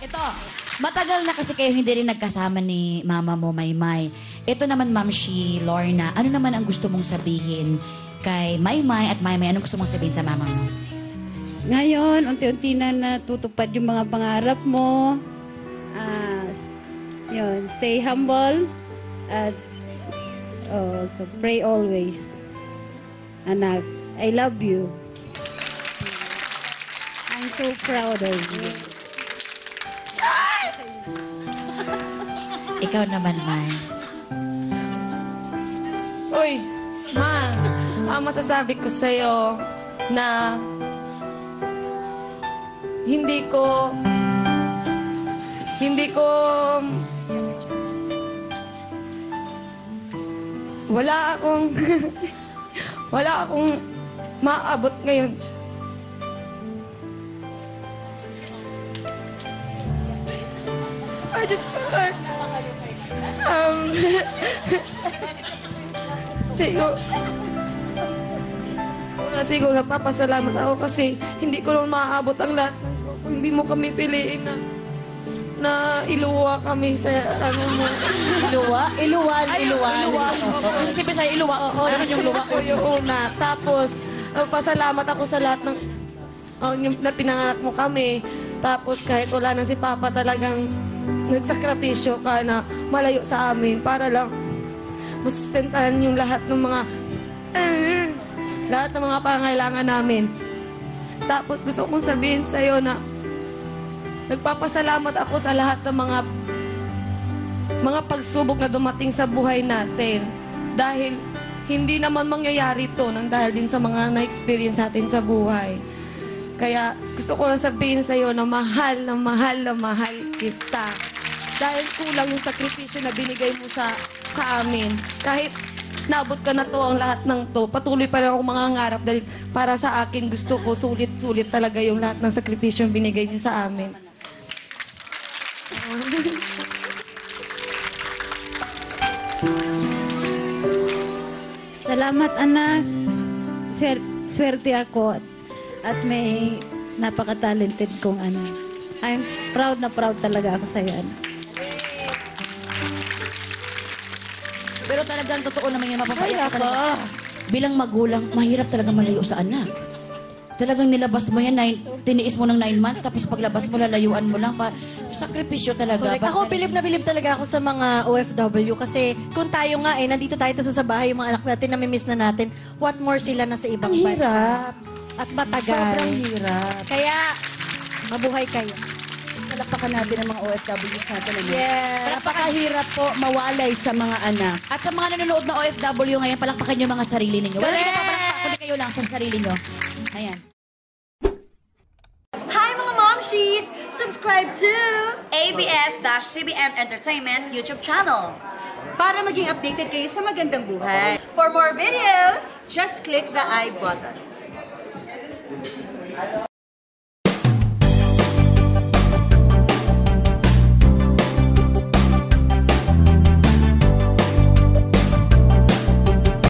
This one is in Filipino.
Ito, matagal na kasi kayo hindi rin nagkasama ni mama mo, Maymay. Ito naman, Ma'am Shi, Lorna, ano naman ang gusto mong sabihin kay Maymay at Maymay? Anong gusto mong sabihin sa mama mo? Ngayon, unti-unti na natutupad yung mga pangarap mo. Yun, stay humble. At so pray always. Anak, I love you. I'm so proud of you. Ikaw naman, May. Uy, Ma, ang masasabi ko sa'yo na hindi ko wala akong maabot ngayon. I just learned siguro napapasalamat ako kasi hindi ko lang maaabot ang lahat. Hindi mo kami piliin na iluwa kami sa ano mo. Iluwa? Iluwal, iluwal. Kasi sabi sa'yo, iluwa. Oo, yung luwa ko yung una. Tapos, pasalamat ako sa lahat ng na pinanganak mo kami. Tapos, kahit wala na si Papa, talagang nagsakripisyo ka na malayo sa amin para lang masustentahan yung lahat ng mga pangailangan namin. Tapos, gusto kong sabihin sa'yo na nagpapasalamat ako sa lahat ng mga pagsubok na dumating sa buhay natin. Dahil hindi naman mangyayari ito nang dahil din sa mga na-experience natin sa buhay. Kaya gusto ko lang sabihin sa iyo na mahal na mahal na mahal kita. Dahil kulang yung sakripisyo na binigay mo sa amin. Kahit naabot ka na to ang lahat ng to, patuloy pa rin ako mangangarap dahil para sa akin gusto ko sulit-sulit talaga yung lahat ng sakripisyo yung binigay niyo sa amin. Salamat, anak. Swerte ako at may napaka-talented kong anak. I'm proud na proud talaga ako sa'yo, anak. Pero talagang totoo naman yung mapapaiyak ka talaga. Bilang magulang, mahirap talaga malayo sa anak. Talagang nilabas mo yan, tiniis mo ng 9 months, tapos paglabas mo, lalayuan mo lang. Sakripisyo talaga. Correct. Ako, bilib na bilib talaga ako sa mga OFW kasi kung tayo nga nandito tayo sa bahay, yung mga anak natin, namimiss na natin, what more sila na sa ibang bansa. Hirap. At matagal. Sobrang hirap. Kaya, mabuhay kayo. Palakpakan natin ang mga OFWs natin. Yes. Napakahirap po mawalay sa mga anak. At sa mga nanonood na OFW ngayon, palakpakan nyo mga sarili ninyo. Wala nyo papalakpak, kundi kayo lang sa sarili nyo. Ayan. Hi mga momshies! Subscribe to ABS-CBN Entertainment YouTube channel para maging updated kayo sa magandang buhay. For more videos, just click the I button.